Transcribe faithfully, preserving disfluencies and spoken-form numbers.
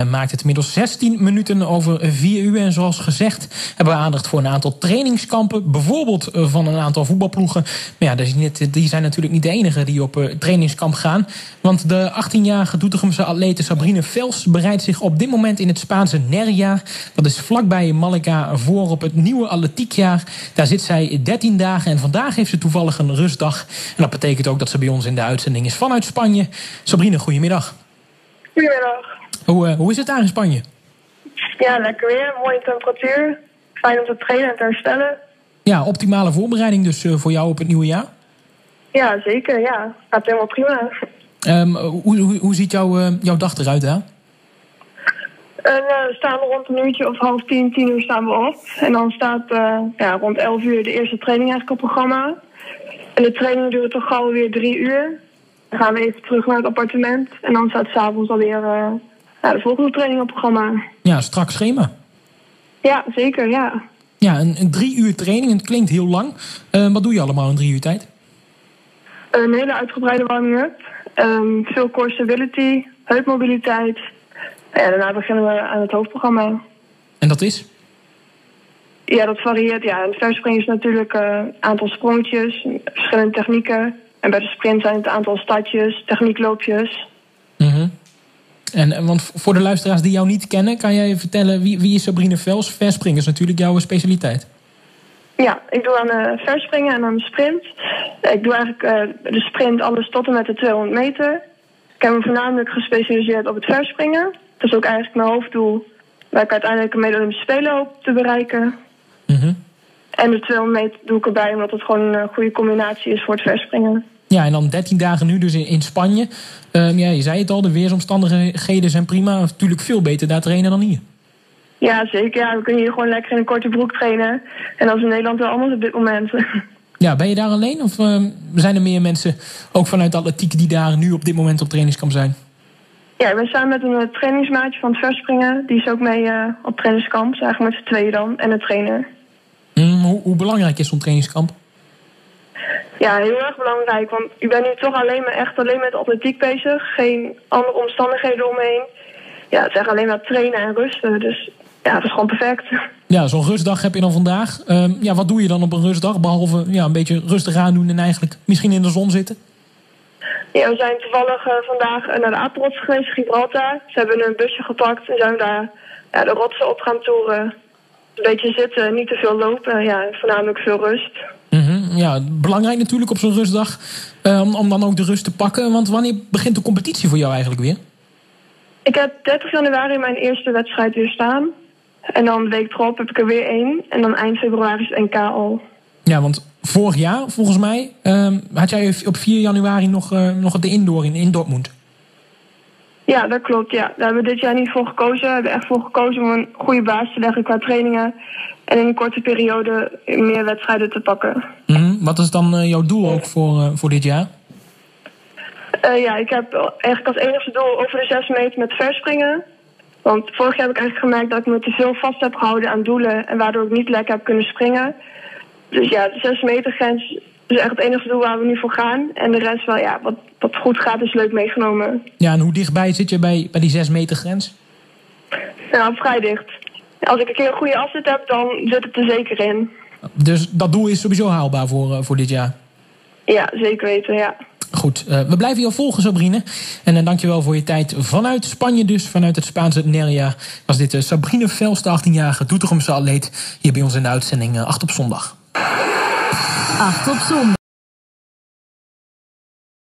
Maakt het inmiddels zestien minuten over vier uur. En zoals gezegd hebben we aandacht voor een aantal trainingskampen. Bijvoorbeeld van een aantal voetbalploegen. Maar ja, die zijn natuurlijk niet de enige die op trainingskamp gaan. Want de achttienjarige Doetinchemse atlete Sabrine Vels bereidt zich op dit moment in het Spaanse Nerja. Dat is vlakbij Malaga voor op het nieuwe atletiekjaar. Daar zit zij dertien dagen en vandaag heeft ze toevallig een rustdag. En dat betekent ook dat ze bij ons in de uitzending is vanuit Spanje. Sabrine, goedemiddag. Goedemiddag. Hoe, uh, hoe is het daar in Spanje? Ja, lekker weer. Mooie temperatuur. Fijn om te trainen en te herstellen. Ja, optimale voorbereiding dus uh, voor jou op het nieuwe jaar? Ja, zeker. Ja, gaat helemaal prima. Um, hoe, hoe, hoe ziet jouw, uh, jouw dag eruit daar? En, uh, we staan rond een uurtje of half tien, tien uur staan we op. En dan staat uh, ja, rond elf uur de eerste training eigenlijk op programma. En de training duurt toch gauw weer drie uur. Dan gaan we even terug naar het appartement. En dan staat s'avonds alweer uh, ja, de volgende training op programma. Ja, strak schema. Ja, zeker, ja. Ja, een, een drie uur training, het klinkt heel lang. Uh, wat doe je allemaal in drie uur tijd? Een hele uitgebreide warming-up. Um, veel core stability, heupmobiliteit. Ja, daarna beginnen we aan het hoofdprogramma. En dat is? Ja, dat varieert. Ja, het verspringen is natuurlijk een uh, aantal sprongetjes, verschillende technieken. En bij de sprint zijn het een aantal stadjes, techniekloopjes. Mm-hmm. En, want voor de luisteraars die jou niet kennen, kan jij vertellen wie, wie is Sabrine Vels? Verspringen is natuurlijk jouw specialiteit. Ja, ik doe aan de verspringen en aan de sprint. Ik doe eigenlijk uh, de sprint alles tot en met de tweehonderd meter. Ik heb me voornamelijk gespecialiseerd op het verspringen. Dat is ook eigenlijk mijn hoofddoel, waar ik uiteindelijk een Olympische Spelen hoop te bereiken. Mm-hmm. En de tweehonderd meter doe ik erbij, omdat het gewoon een goede combinatie is voor het verspringen. Ja, en dan dertien dagen nu dus in, in Spanje. Uh, ja, je zei het al, de weersomstandigheden zijn prima. Natuurlijk veel beter daar trainen dan hier. Ja, zeker. Ja, we kunnen hier gewoon lekker in een korte broek trainen. En dat is in Nederland wel anders op dit moment. Ja, ben je daar alleen? Of uh, zijn er meer mensen, ook vanuit de atletiek, die daar nu op dit moment op trainingskamp zijn? Ja, ik ben samen met een trainingsmaatje van het verspringen. Die is ook mee uh, op trainingskamp. Dus eigenlijk met z'n tweeën dan. En een trainer. Mm, hoe, hoe belangrijk is zo'n trainingskamp? Ja, heel erg belangrijk. Want ik ben nu toch alleen maar echt alleen met atletiek bezig. Geen andere omstandigheden omheen. Ja, het is echt alleen maar trainen en rusten. Dus ja, dat is gewoon perfect. Ja, zo'n rustdag heb je dan vandaag. Uh, ja, wat doe je dan op een rustdag? Behalve ja, een beetje rustig aandoen en eigenlijk misschien in de zon zitten? Ja, we zijn toevallig uh, vandaag naar de apenrots geweest, Gibraltar. Ze hebben een busje gepakt en zijn daar ja, de rotsen op gaan toeren. Een beetje zitten, niet te veel lopen. Ja, voornamelijk veel rust. Mm-hmm, ja, belangrijk natuurlijk op zo'n rustdag uh, om, om dan ook de rust te pakken. Want wanneer begint de competitie voor jou eigenlijk weer? Ik heb dertig januari mijn eerste wedstrijd weer staan. En dan de week erop heb ik er weer één. En dan eind februari is het N K al. Ja, want vorig jaar, volgens mij, uh, had jij op vier januari nog, uh, nog de indoor in, in Dortmund. Ja, dat klopt. Ja. Daar hebben we dit jaar niet voor gekozen. We hebben echt voor gekozen om een goede basis te leggen qua trainingen. En in een korte periode meer wedstrijden te pakken. Mm-hmm. Wat is dan uh, jouw doel ook voor, uh, voor dit jaar? Uh, ja, ik heb eigenlijk als enigste doel over de zes meter met verspringen. Want vorig jaar heb ik eigenlijk gemerkt dat ik me te veel vast heb gehouden aan doelen. En waardoor ik niet lekker heb kunnen springen. Dus ja, de zes meter grens is echt het enige doel waar we nu voor gaan. En de rest wel, ja, wat, wat goed gaat is leuk meegenomen. Ja, en hoe dichtbij zit je bij, bij die zes meter grens? Nou, vrij dicht. Als ik een keer een goede afzet heb, dan zit het er zeker in. Dus dat doel is sowieso haalbaar voor, uh, voor dit jaar? Ja, zeker weten, ja. Goed, uh, we blijven jou volgen, Sabrine. En uh, dankjewel voor je tijd vanuit Spanje dus, vanuit het Spaanse Nerja. Was dit uh, Sabrine Vels, de achttienjarige Doetinchemse atleet, hier bij ons in de uitzending uh, acht op zondag. acht op zondag.